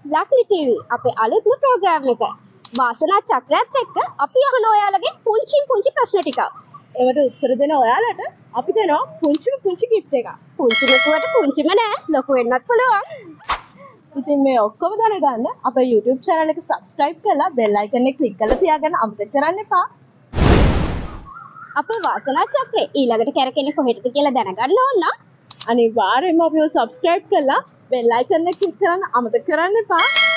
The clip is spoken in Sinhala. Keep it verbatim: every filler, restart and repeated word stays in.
ලක්ලි ටීවී අපේ අලුත්ම ප්‍රෝග්‍රෑම් එක. වාසනා චක්‍රයත් එක්ක අපි අහන ඔයාලගේ පුංචි පුංචි ප්‍රශ්න ටික. ඒවට උත්තර දෙන ඔයාලට අපි දෙනවා පුංචිම පුංචි gift එකක්. පුංචිම කුවට පුංචිම නෑ ලොකු වෙන්නත් පුළුවන්. ඉතින් මේ ඔක්කොම දැනගන්න අපේ YouTube channel එක subscribe කරලා bell icon එක click කරලා තියාගන්න අමතක කරන්න එපා. අපේ වාසනා චක්‍රේ ඊළඟට කැරකෙන්නේ කොහෙටද කියලා දැනගන්න ඕන නම් අනිවාර්යයෙන්ම අපිව subscribe කරලා bell icon එක click කරන්න අමතක කරන්න එපා.